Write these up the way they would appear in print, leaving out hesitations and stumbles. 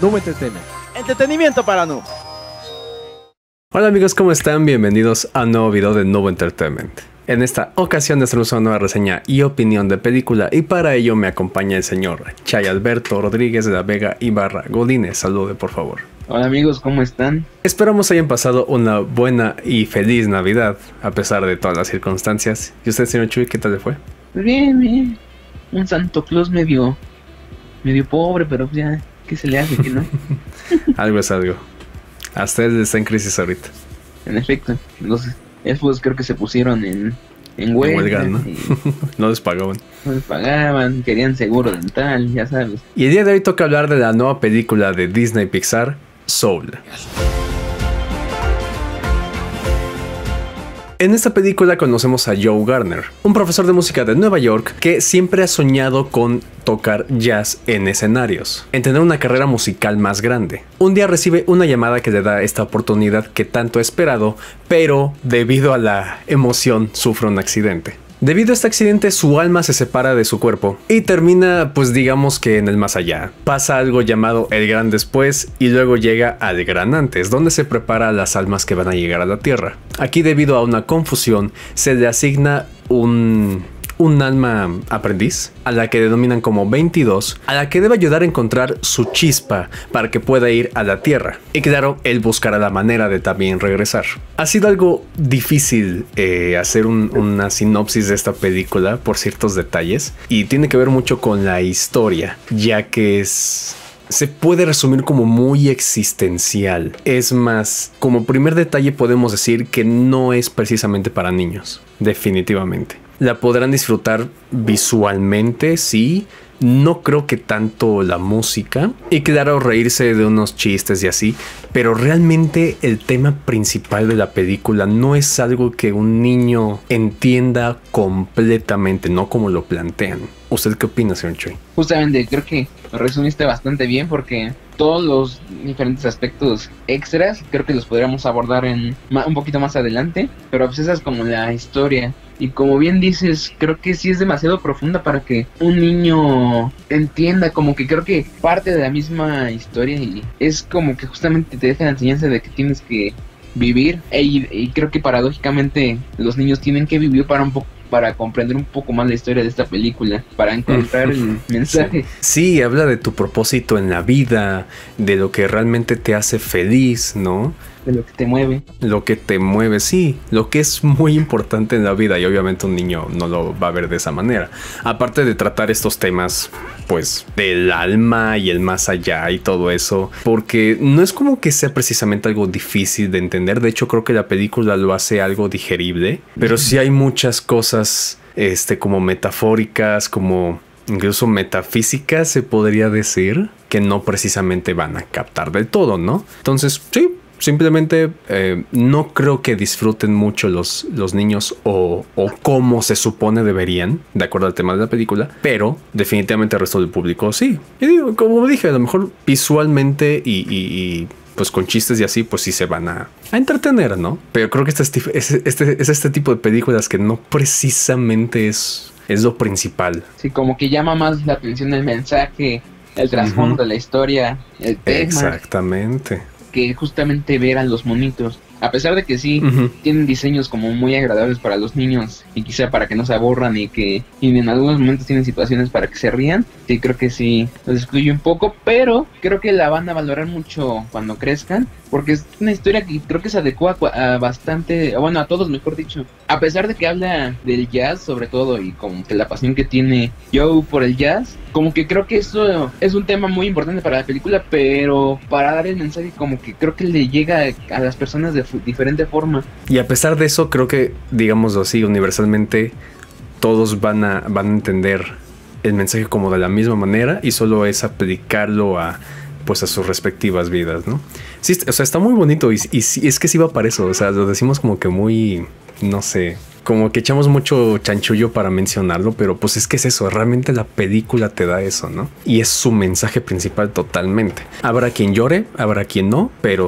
Noob Entertainment. Entretenimiento para noobs. Hola amigos, ¿cómo están? Bienvenidos a un nuevo video de Noob Entertainment. En esta ocasión les traemos una nueva reseña y opinión de película, y para ello me acompaña el señor Chay Alberto Rodríguez de la Vega Ibarra Godínez. Salude por favor. Hola amigos, ¿cómo están? Esperamos hayan pasado una buena y feliz Navidad a pesar de todas las circunstancias. ¿Y usted, señor Chuy, qué tal le fue? Bien, bien. Un Santo Claus medio pobre, pero ya, ¿qué se le hace que no? Algo es algo. Hasta él está en crisis ahorita. En efecto, los elfos creo que se pusieron en huelga, ¿no? No les pagaban. No les pagaban, querían seguro dental, ya sabes. Y el día de hoy toca hablar de la nueva película de Disney Pixar, Soul. En esta película conocemos a Joe Garner, un profesor de música de Nueva York que siempre ha soñado con tocar jazz en escenarios, en tener una carrera musical más grande. Un día recibe una llamada que le da esta oportunidad que tanto ha esperado, pero debido a la emoción sufre un accidente. Debido a este accidente, su alma se separa de su cuerpo y termina, pues digamos que en el más allá. Pasa algo llamado el gran después y luego llega al gran antes, donde se prepara a las almas que van a llegar a la tierra. Aquí, debido a una confusión, se le asigna un alma aprendiz, a la que denominan como 22, a la que debe ayudar a encontrar su chispa para que pueda ir a la tierra. Y claro, él buscará la manera de también regresar. Ha sido algo difícil hacer una sinopsis de esta película por ciertos detalles, y tiene que ver mucho con la historia, ya que se puede resumir como muy existencial. Es más, como primer detalle podemos decir que no es precisamente para niños, definitivamente. La podrán disfrutar visualmente, sí. No creo que tanto la música. Y claro, reírse de unos chistes y así. Pero realmente el tema principal de la película no es algo que un niño entienda completamente, no como lo plantean. ¿Usted qué opina, señor Chuy? Justamente, creo que lo resumiste bastante bien, porque todos los diferentes aspectos extras creo que los podríamos abordar un poquito más adelante, pero pues esa es como la historia. Y como bien dices, creo que sí es demasiado profunda para que un niño entienda, como que creo que parte de la misma historia, y es como que justamente te deja la enseñanza de que tienes que vivir, y creo que paradójicamente los niños tienen que vivir para comprender un poco más la historia de esta película, para encontrar el mensaje. Sí, habla de tu propósito en la vida, de lo que realmente te hace feliz, ¿no? De lo que te mueve. Lo que te mueve, sí. Lo que es muy importante en la vida, y obviamente un niño no lo va a ver de esa manera. Aparte de tratar estos temas, pues, del alma y el más allá y todo eso, porque no es como que sea precisamente algo difícil de entender. De hecho, creo que la película lo hace algo digerible, pero sí hay muchas cosas, como metafóricas, como incluso metafísicas, se podría decir, que no precisamente van a captar del todo, ¿no? Entonces, sí. Simplemente no creo que disfruten mucho los niños o como se supone deberían, de acuerdo al tema de la película, pero definitivamente el resto del público sí. Y digo, como dije, a lo mejor visualmente y pues con chistes y así, pues sí se van a entretener, ¿no? Pero creo que es este tipo de películas que no precisamente es lo principal. Sí, como que llama más la atención el mensaje, el trasfondo de la historia, el tema. Exactamente. Que justamente ver a los monitos, a pesar de que sí tienen diseños como muy agradables para los niños, y quizá para que no se aburran, y en algunos momentos tienen situaciones para que se rían. Sí, creo que sí los excluye un poco, pero creo que la van a valorar mucho cuando crezcan, porque es una historia que creo que se adecua a bastante, bueno, a todos, mejor dicho. A pesar de que habla del jazz sobre todo, y como que la pasión que tiene Joe por el jazz, como que creo que eso es un tema muy importante para la película, pero para dar el mensaje como que creo que le llega a las personas de diferente forma. Y a pesar de eso, creo que, digámoslo así, universalmente todos van a entender el mensaje como de la misma manera, y solo es aplicarlo a sus respectivas vidas, ¿no? Sí, o sea, está muy bonito, y es que sí va para eso. O sea, lo decimos como que muy, no sé, como que echamos mucho chanchullo para mencionarlo, pero pues es que es eso, realmente la película te da eso, ¿no? Y es su mensaje principal totalmente. Habrá quien llore, habrá quien no, pero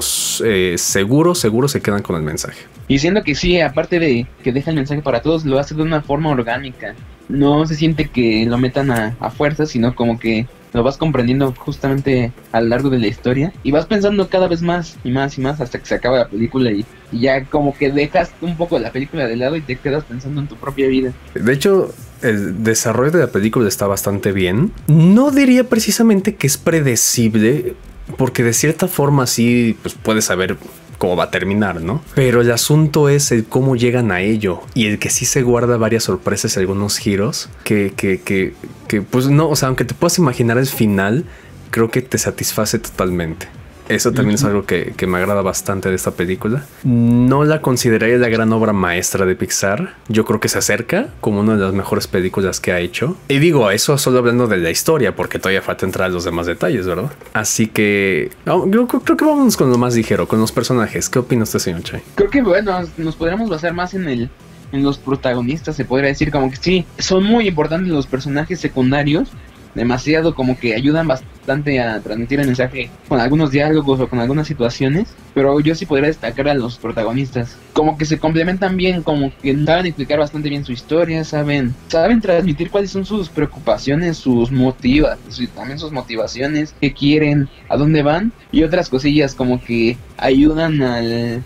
seguro se quedan con el mensaje. Y siento que sí, aparte de que deja el mensaje para todos, lo hace de una forma orgánica. No se siente que lo metan a fuerza, sino como que lo vas comprendiendo justamente a lo largo de la historia y vas pensando cada vez más y más y más hasta que se acaba la película y ya como que dejas un poco la película de lado y te quedas pensando en tu propia vida. De hecho, el desarrollo de la película está bastante bien. No diría precisamente que es predecible, porque de cierta forma sí, pues puedes saber cómo va a terminar, ¿no? Pero el asunto es el cómo llegan a ello y el que sí se guarda varias sorpresas y algunos giros que pues no, o sea, aunque te puedas imaginar el final, creo que te satisface totalmente. Eso también es algo que me agrada bastante de esta película. No la consideraría la gran obra maestra de Pixar. Yo creo que se acerca como una de las mejores películas que ha hecho. Y digo, eso solo hablando de la historia, porque todavía falta entrar a los demás detalles, ¿verdad? Así que yo creo que vámonos con lo más ligero, con los personajes. ¿Qué opina usted, señor Chai? Creo que bueno, nos podríamos basar más en los protagonistas, se podría decir, como que sí, son muy importantes los personajes secundarios, demasiado, como que ayudan bastante a transmitir el mensaje con algunos diálogos o con algunas situaciones, pero yo sí podría destacar a los protagonistas, como que se complementan bien, como que saben explicar bastante bien su historia, saben transmitir cuáles son sus preocupaciones, sus también sus motivaciones, qué quieren, a dónde van y otras cosillas como que ayudan a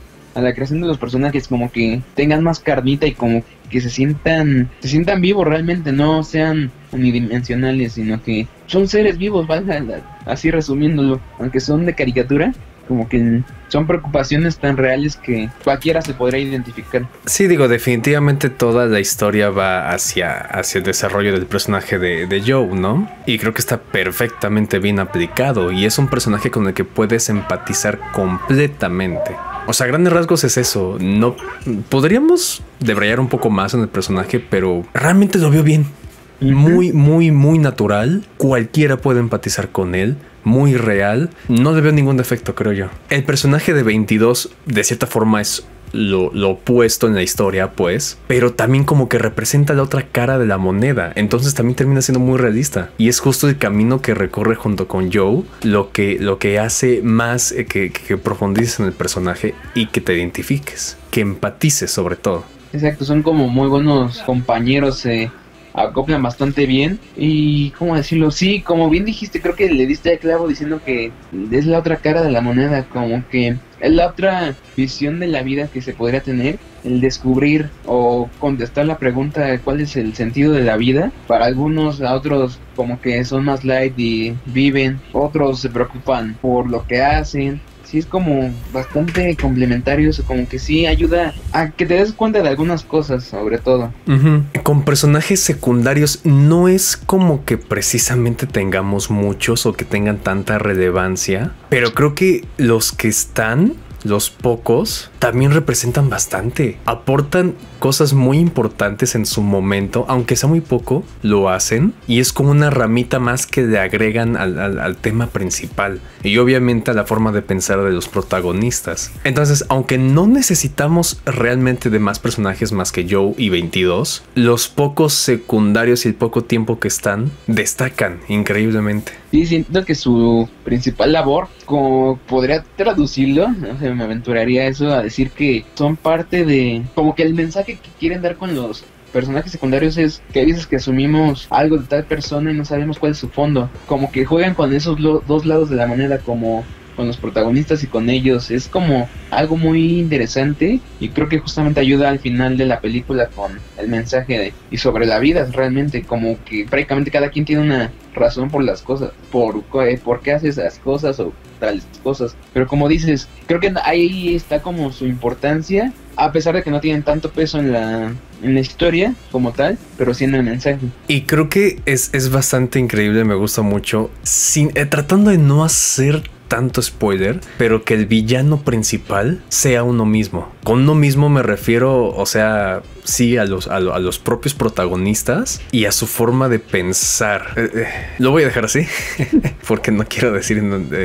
la creación de los personajes, como que tengan más carnita y como que se sientan vivos realmente, no sean unidimensionales, sino que son seres vivos, ¿vale? Así resumiéndolo, aunque son de caricatura, como que son preocupaciones tan reales que cualquiera se podrá identificar. Sí, digo, definitivamente toda la historia va hacia el desarrollo del personaje de Joe, ¿no? Y creo que está perfectamente bien aplicado y es un personaje con el que puedes empatizar completamente. O sea, a grandes rasgos es eso. No podríamos debrayar un poco más en el personaje, pero realmente lo veo bien. Muy, muy, muy natural. Cualquiera puede empatizar con él. Muy real. No le veo ningún defecto, creo yo. El personaje de 22, de cierta forma, es lo opuesto en la historia, pues, pero también como que representa la otra cara de la moneda, entonces también termina siendo muy realista y es justo el camino que recorre junto con Joe lo que hace más que profundices en el personaje y que te identifiques, que empatices sobre todo. Exacto, son como muy buenos compañeros, acoplan bastante bien y, ¿cómo decirlo? Sí, como bien dijiste, creo que le diste a clavo diciendo que es la otra cara de la moneda, como que es la otra visión de la vida que se podría tener, el descubrir o contestar la pregunta de cuál es el sentido de la vida. Para algunos, a otros como que son más light y viven, otros se preocupan por lo que hacen. Sí, es como bastante complementario, eso como que sí ayuda a que te des cuenta de algunas cosas, sobre todo. Con personajes secundarios no es como que precisamente tengamos muchos o que tengan tanta relevancia, pero creo que los que están, los pocos, también representan bastante. Aportan cosas muy importantes en su momento, aunque sea muy poco, lo hacen. Y es como una ramita más que le agregan al tema principal. Y obviamente a la forma de pensar de los protagonistas. Entonces, aunque no necesitamos realmente de más personajes más que Joe y 22, los pocos secundarios y el poco tiempo que están, destacan increíblemente. Sí, siento que su principal labor, como podría traducirlo, no sé, me aventuraría eso a decir que son parte de, como que el mensaje que quieren dar con los personajes secundarios es que hay veces que asumimos algo de tal persona y no sabemos cuál es su fondo, como que juegan con esos dos lados de la moneda, como con los protagonistas y con ellos. Es como algo muy interesante y creo que justamente ayuda al final de la película con el mensaje y sobre la vida, realmente como que prácticamente cada quien tiene una razón por las cosas, por qué hace esas cosas o tales cosas, pero como dices, creo que ahí está como su importancia, a pesar de que no tienen tanto peso en la historia como tal, pero sí en el mensaje. Y creo que es bastante increíble, me gusta mucho, tratando de no hacer tanto spoiler, pero que el villano principal sea uno mismo. Con uno mismo me refiero, o sea, sí, a los propios protagonistas y a su forma de pensar. Lo voy a dejar así, porque no quiero decir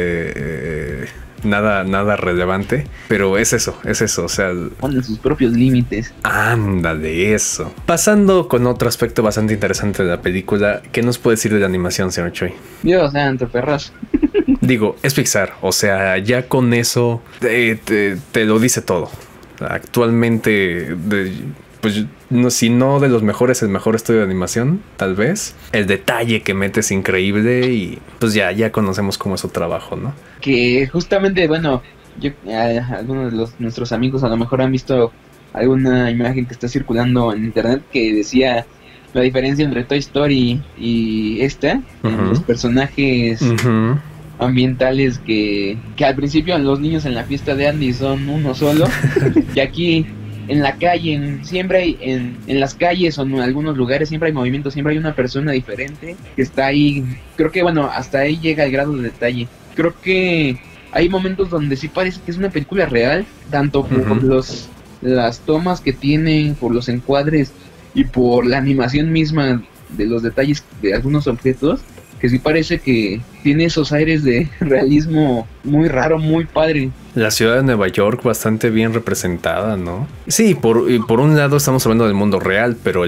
nada relevante, pero es eso, o sea, ponen sus propios límites. Ándale, eso. Pasando con otro aspecto bastante interesante de la película, ¿qué nos puede decir de la animación, señor Choi? Dios santo, perras. Digo, es Pixar, o sea, ya con eso te lo dice todo. Actualmente, pues no, si no de los mejores, el mejor estudio de animación, tal vez. El detalle que mete es increíble y pues ya conocemos cómo es su trabajo, ¿no? Que justamente, bueno, algunos de nuestros amigos a lo mejor han visto alguna imagen que está circulando en internet que decía la diferencia entre Toy Story y los personajes ambientales que al principio los niños en la fiesta de Andy son uno solo y aquí en la calle siempre hay en las calles o en algunos lugares siempre hay movimiento, siempre hay una persona diferente que está ahí. Creo que bueno, hasta ahí llega el grado de detalle. Creo que hay momentos donde sí parece que es una película real, tanto por las tomas que tienen, por los encuadres y por la animación misma de los detalles de algunos objetos, que sí parece que tiene esos aires de realismo muy raro, muy padre. La ciudad de Nueva York bastante bien representada, ¿no? Sí, por un lado estamos hablando del mundo real, pero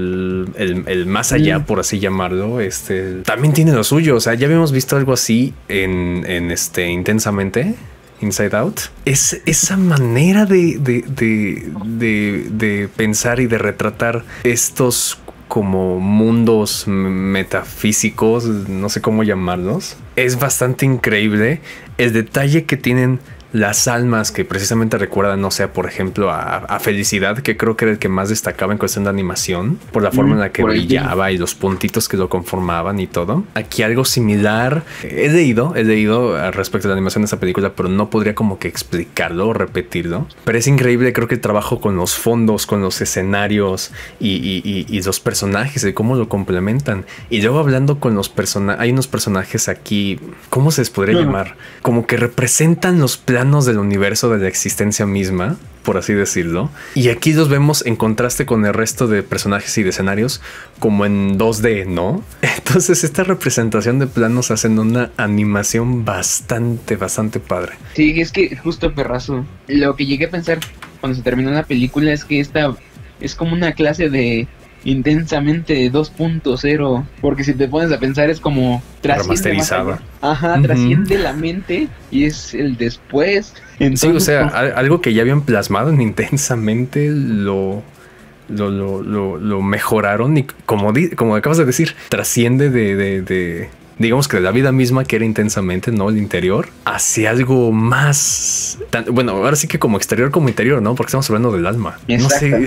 el más allá, por así llamarlo, también tiene lo suyo. O sea, ya habíamos visto algo así en Intensamente, Inside Out. Es esa manera de pensar y de retratar estos como mundos metafísicos, no sé cómo llamarlos. Es bastante increíble el detalle que tienen las almas que precisamente recuerdan, no sé, por ejemplo, a Felicidad, que creo que era el que más destacaba en cuestión de animación, por la forma en la que brillaba y los puntitos que lo conformaban y todo. Aquí algo similar. He leído al respecto de la animación de esta película, pero no podría como que explicarlo o repetirlo. Pero es increíble, creo que el trabajo con los fondos, con los escenarios y los personajes, y cómo lo complementan. Y luego hablando con los personajes, hay unos personajes aquí, ¿cómo se les podría llamar? Como que representan los planos del universo, de la existencia misma, por así decirlo. Y aquí los vemos en contraste con el resto de personajes y de escenarios como en 2D, ¿no? Entonces esta representación de planos hacen una animación bastante padre. Sí, es que justo perrazo. Lo que llegué a pensar cuando se terminó la película es que esta es como una clase de Intensamente 2.0, porque si te pones a pensar es como remasterizada. Trasciende la mente y es el después. Entonces, sí, o sea, algo que ya habían plasmado en Intensamente lo mejoraron y como acabas de decir, trasciende de digamos que de la vida misma, que era Intensamente, ¿no? El interior, hacia algo más bueno, ahora sí que como exterior como interior, ¿no? Porque estamos hablando del alma. No sé,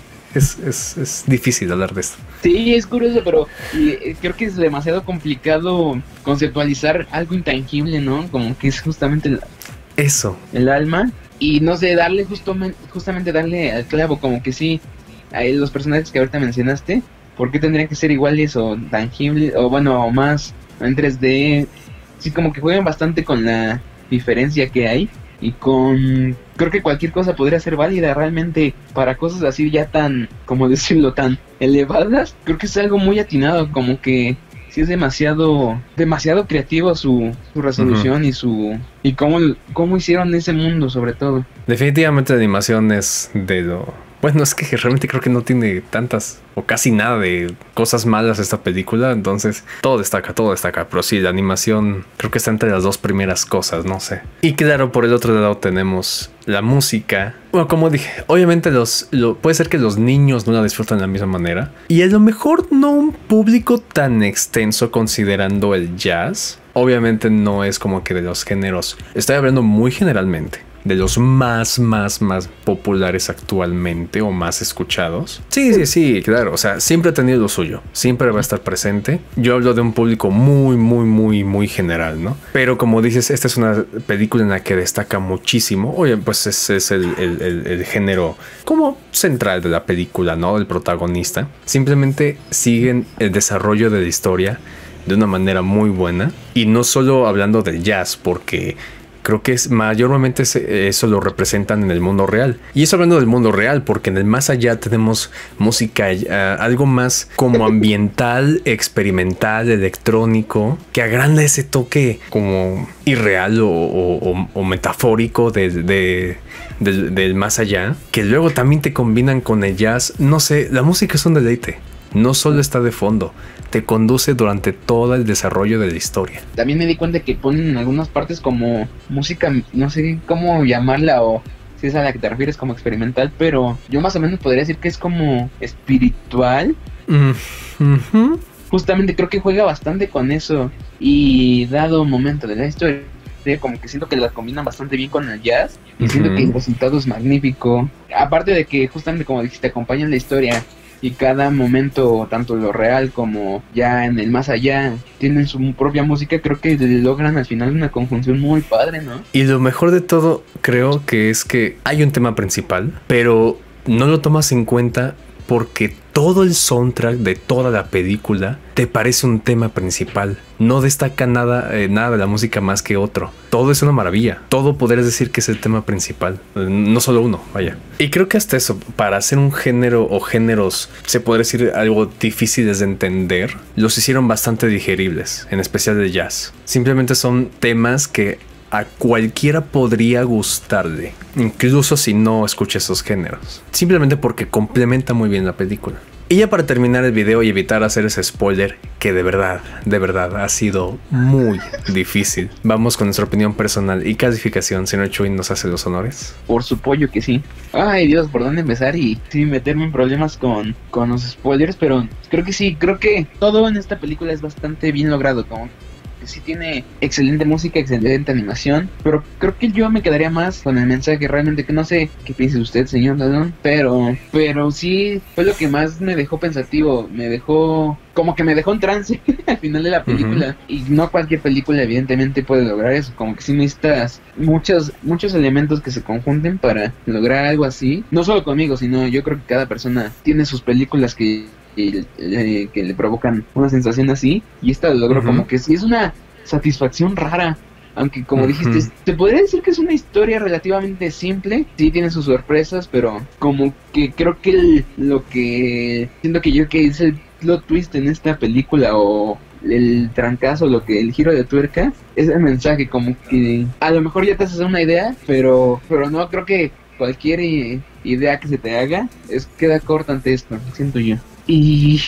es difícil hablar de esto. Sí, es curioso, pero creo que es demasiado complicado conceptualizar algo intangible, ¿no? Como que es justamente el alma. Y no sé, darle justamente darle al clavo, como que sí, a los personajes que ahorita mencionaste, ¿por qué tendrían que ser iguales o tangibles? O bueno, o más en 3D. Sí, como que juegan bastante con la diferencia que hay. Y creo que cualquier cosa podría ser válida realmente para cosas así ya tan, como decirlo, tan elevadas. Creo que es algo muy atinado, como que sí es demasiado creativo su resolución y cómo hicieron ese mundo, sobre todo. Definitivamente la animación es de lo... Bueno, es que realmente creo que no tiene tantas o casi nada de cosas malas esta película, entonces todo destaca, pero sí, la animación creo que está entre las dos primeras cosas, no sé. Y claro, por el otro lado tenemos la música. Bueno, como dije, obviamente puede ser que los niños no la disfrutan de la misma manera, y a lo mejor no un público tan extenso considerando el jazz. Obviamente no es como que de los géneros, estoy hablando muy generalmente, de los más populares actualmente o más escuchados. Sí, claro, o sea, siempre ha tenido lo suyo, siempre va a estar presente. Yo hablo de un público muy general, ¿no? Pero como dices, esta es una película en la que destaca muchísimo. Oye, pues es el género como central de la película, ¿no? El protagonista. Simplemente siguen el desarrollo de la historia de una manera muy buena. Y no solo hablando del jazz, porque creo que mayormente eso lo representan en el mundo real. Y eso hablando del mundo real, porque en el más allá tenemos música, algo más como ambiental, experimental, electrónico, que agranda ese toque como irreal o metafórico del más allá, que luego también te combinan con el jazz. No sé, la música es un deleite. No solo está de fondo, te conduce durante todo el desarrollo de la historia. También me di cuenta que ponen en algunas partes como música, no sé cómo llamarla, o si es a la que te refieres como experimental, pero yo más o menos podría decir que es como espiritual. Justamente creo que juega bastante con eso, y dado un momento de la historia, como que siento que la combinan bastante bien con el jazz, y siento que el resultado es magnífico. Aparte de que justamente, como dijiste, acompañan la historia, y cada momento, tanto lo real como ya en el más allá, tienen su propia música. Creo que logran al final una conjunción muy padre, ¿no? Y lo mejor de todo, creo que es que hay un tema principal, pero no lo tomas en cuenta porque todo el soundtrack de toda la película te parece un tema principal. No destaca nada de la música más que otro. Todo es una maravilla. Todo podrías decir que es el tema principal. No solo uno, vaya. Y creo que hasta eso, para hacer un género o géneros, se podría decir algo difíciles de entender, los hicieron bastante digeribles, en especial de jazz. Simplemente son temas que a cualquiera podría gustarle, incluso si no escucha esos géneros, simplemente porque complementa muy bien la película. Y ya para terminar el video y evitar hacer ese spoiler, que de verdad ha sido muy difícil, vamos con nuestra opinión personal y calificación. Señor Chuy, ¿nos hace los honores? Por supuesto que sí. Ay Dios, ¿por dónde empezar? Y sin meterme en problemas con los spoilers, pero creo que sí, creo que todo en esta película es bastante bien logrado, como sí tiene excelente música, excelente animación, pero creo que yo me quedaría más con el mensaje. Realmente que no sé qué piensa usted, señor Ladrón, pero sí fue lo que más me dejó pensativo, me dejó en trance al final de la película. Y no cualquier película evidentemente puede lograr eso, como que sí necesitas muchos elementos que se conjunten para lograr algo así. No solo conmigo, sino yo creo que cada persona tiene sus películas que le provocan una sensación así, y esta lo logró. Como que sí es una satisfacción rara, aunque como dijiste, te podría decir que es una historia relativamente simple. Sí tiene sus sorpresas, pero como que creo que lo que siento que es el plot twist en esta película, o el trancazo, el giro de tuerca, es el mensaje. Como que a lo mejor ya te haces una idea, pero no, creo que cualquier idea que se te haga queda corta ante esto, siento yo. Y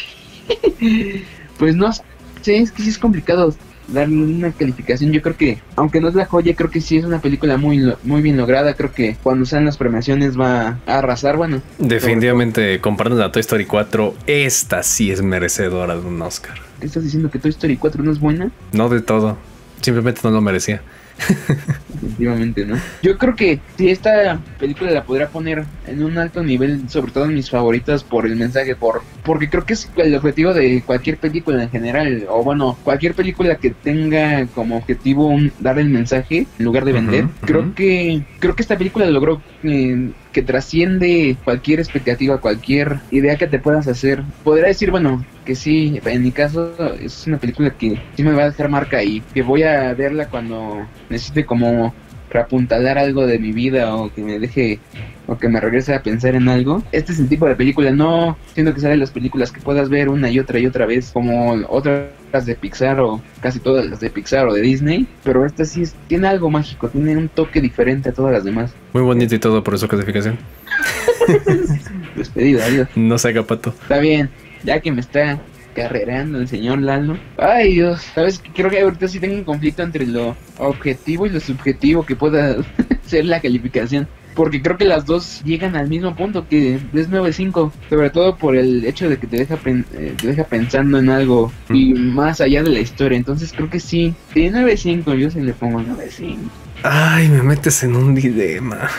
pues no sé, es que sí es complicado darle una calificación. Yo creo que, aunque no es la joya, creo que sí es una película muy bien lograda. Creo que cuando sean las premiaciones va a arrasar. Bueno, definitivamente, comparando a Toy Story 4, esta sí es merecedora de un Oscar. ¿Qué estás diciendo, que Toy Story 4 no es buena? No de todo, simplemente no lo merecía. Definitivamente, ¿no? Yo creo que si esta película la podría poner en un alto nivel, sobre todo en mis favoritas, por el mensaje, porque creo que es el objetivo de cualquier película en general, o bueno, cualquier película que tenga como objetivo dar el mensaje en lugar de vender. Creo que esta película logró que trasciende cualquier expectativa, cualquier idea que te puedas hacer. Podría decir, bueno, que sí, en mi caso es una película que sí me va a dejar marca, y que voy a verla cuando necesite como reapuntalar algo de mi vida, o que me deje, o que me regrese a pensar en algo. Este es el tipo de película. No siento que sea de las películas que puedas ver una y otra vez, como otras de Pixar, o casi todas las de Pixar o de Disney, pero esta sí tiene algo mágico, tiene un toque diferente a todas las demás. Muy bonito y todo, por eso calificación. Despedido, adiós. No se haga pato. Está bien, ya que me está carrereando el señor Lalo. Ay Dios, sabes que creo que ahorita sí tengo un conflicto entre lo objetivo y lo subjetivo que pueda ser la calificación, porque creo que las dos llegan al mismo punto, que es 9.5, sobre todo por el hecho de que te deja pensando en algo y más allá de la historia. Entonces creo que sí, 9.5, yo se le pongo 9.5. Ay, me metes en un dilema.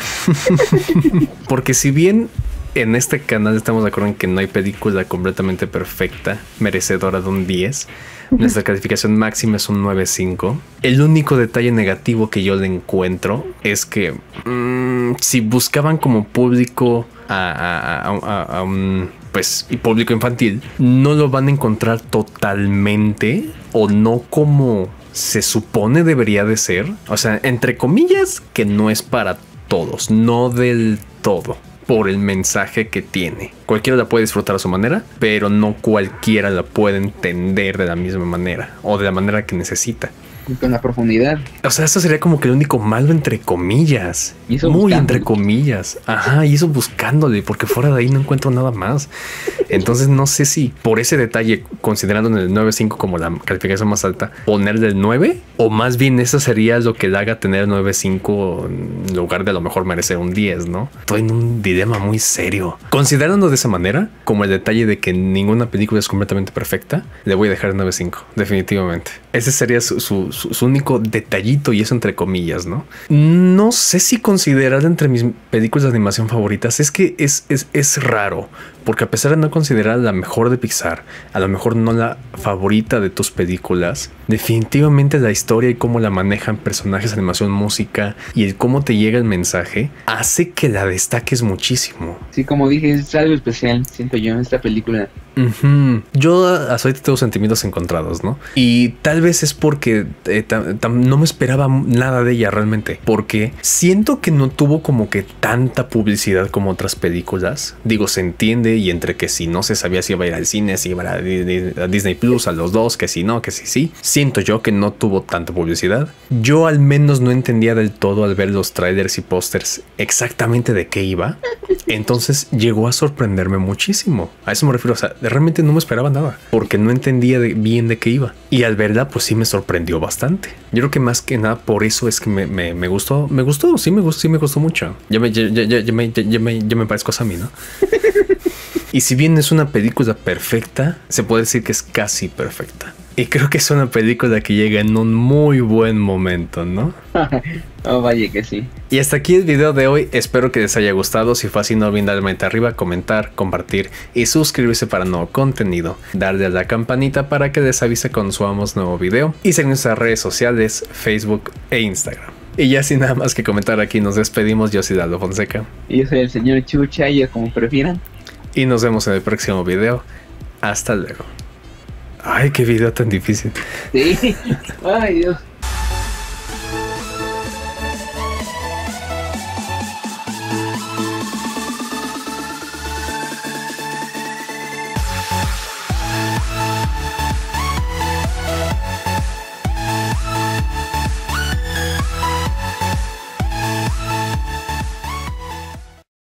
Porque si bien en este canal estamos de acuerdo en que no hay película completamente perfecta, merecedora de un 10, nuestra calificación máxima es un 9.5. El único detalle negativo que yo le encuentro es que si buscaban como público a un y público infantil, no lo van a encontrar totalmente, o no como se supone debería de ser. O sea, entre comillas, que no es para todos, no del todo, por el mensaje que tiene. Cualquiera la puede disfrutar a su manera, pero no cualquiera la puede entender de la misma manera, o de la manera que necesita. con la profundidad. O sea, esto sería como que el único malo entre comillas. Muy entre comillas. Ajá, y eso buscándole, porque fuera de ahí no encuentro nada más. Entonces no sé si por ese detalle, considerando el 9.5 como la calificación más alta, ponerle el 9, o más bien eso sería lo que le haga tener 9.5 en lugar de a lo mejor merecer un 10, ¿no? Estoy en un dilema muy serio. Considerando de esa manera, como el detalle de que ninguna película es completamente perfecta, le voy a dejar el 9.5, definitivamente. Ese sería su único detallito, y eso entre comillas, ¿no? No sé si considerar entre mis películas de animación favoritas. Es que es raro, porque a pesar de no considerar la mejor de Pixar, a lo mejor no la favorita de tus películas, definitivamente la historia y cómo la manejan personajes, animación, música y el cómo te llega el mensaje hace que la destaques muchísimo. Sí, como dije, es algo especial, siento yo, en esta película. Yo hasta ahorita tengo sentimientos encontrados, ¿no? Y tal vez es porque no me esperaba nada de ella realmente, porque siento que no tuvo como que tanta publicidad como otras películas. Digo, se entiende, y entre que si no se sabía si iba a ir al cine, si iba a Disney Plus, a los dos, que si no, que si sí. Siento yo que no tuvo tanta publicidad. Yo al menos no entendía del todo al ver los trailers y pósters exactamente de qué iba. Entonces llegó a sorprenderme muchísimo. A eso me refiero, o sea, realmente no me esperaba nada, porque no entendía bien de qué iba. Y al verla, pues sí me sorprendió bastante. Yo creo que más que nada por eso es que me gustó. Me gustó mucho. Ya me parezco a Sammy, ¿no? Y si bien es una película perfecta, se puede decir que es casi perfecta. Y creo que es una película que llega en un muy buen momento, ¿no? Oh, vaya que sí. Y hasta aquí el video de hoy. Espero que les haya gustado. Si fue así, no olviden darle manita arriba, comentar, compartir y suscribirse para nuevo contenido. Darle a la campanita para que les avise cuando subamos nuevo video. Y seguir nuestras redes sociales, Facebook e Instagram. Y ya sin nada más que comentar, aquí nos despedimos. Yo soy Daldo Fonseca. Y yo soy el señor Chucha, y como prefieran. Y nos vemos en el próximo video. Hasta luego. Ay, qué video tan difícil. Sí. Ay, Dios.